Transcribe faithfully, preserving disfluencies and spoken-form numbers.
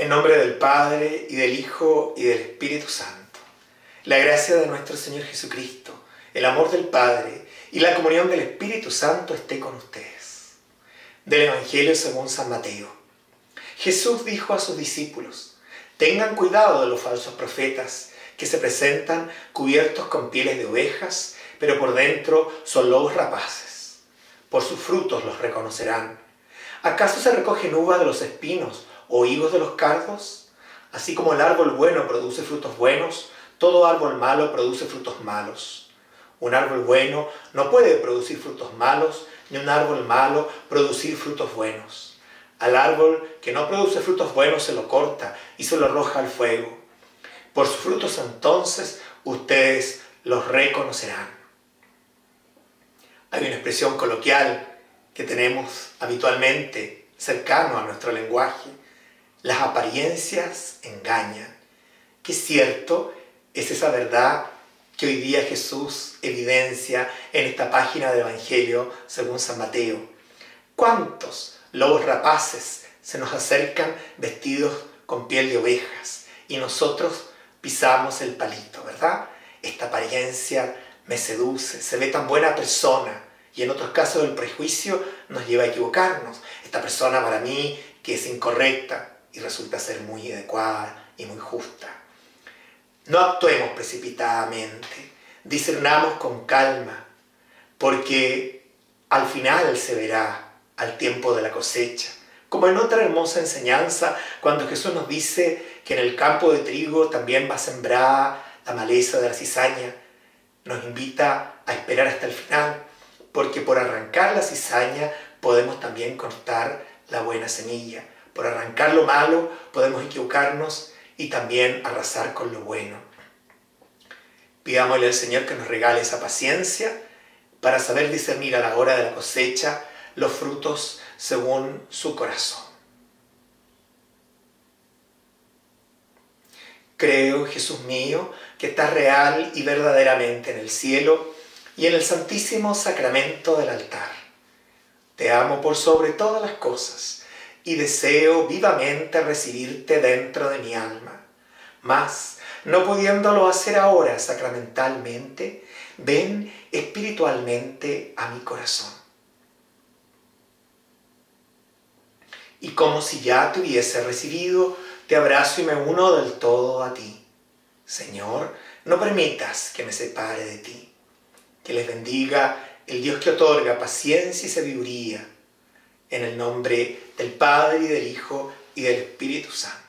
nombre del Padre, y del Hijo, y del Espíritu Santo. La gracia de nuestro Señor Jesucristo, el amor del Padre, y la comunión del Espíritu Santo esté con ustedes. Del Evangelio según San Mateo. Jesús dijo a sus discípulos: tengan cuidado de los falsos profetas, que se presentan cubiertos con pieles de ovejas, pero por dentro son lobos rapaces. Por sus frutos los reconocerán. ¿Acaso se recogen uvas de los espinos o higos de los cardos? Así como el árbol bueno produce frutos buenos, todo árbol malo produce frutos malos. Un árbol bueno no puede producir frutos malos, ni un árbol malo producir frutos buenos. Al árbol que no produce frutos buenos se lo corta y se lo arroja al fuego. Por sus frutos entonces ustedes los reconocerán. Hay una expresión coloquial que tenemos habitualmente cercano a nuestro lenguaje: las apariencias engañan. Qué cierto es esa verdad que hoy día Jesús evidencia en esta página del Evangelio según San Mateo. ¿Cuántos lobos rapaces se nos acercan vestidos con piel de ovejas y nosotros pisamos el palito, verdad? Esta apariencia me seduce, se ve tan buena persona, y en otros casos el prejuicio nos lleva a equivocarnos. Esta persona para mí que es incorrecta y resulta ser muy adecuada y muy justa. No actuemos precipitadamente, discernamos con calma, porque al final se verá al tiempo de la cosecha. Como en otra hermosa enseñanza, cuando Jesús nos dice que en el campo de trigo también va sembrada la maleza de la cizaña, nos invita a esperar hasta el final, porque por arrancar la cizaña podemos también cortar la buena semilla. Por arrancar lo malo podemos equivocarnos y también arrasar con lo bueno. Pidámosle al Señor que nos regale esa paciencia para saber discernir a la hora de la cosecha los frutos según su corazón. Creo, Jesús mío, que estás real y verdaderamente en el cielo y en el santísimo sacramento del altar. Te amo por sobre todas las cosas y deseo vivamente recibirte dentro de mi alma. Mas, no pudiéndolo hacer ahora sacramentalmente, ven espiritualmente a mi corazón. Y como si ya te hubiese recibido, te abrazo y me uno del todo a ti. Señor, no permitas que me separe de ti. Que les bendiga el Dios que otorga paciencia y sabiduría, en el nombre del Padre, y del Hijo, y del Espíritu Santo.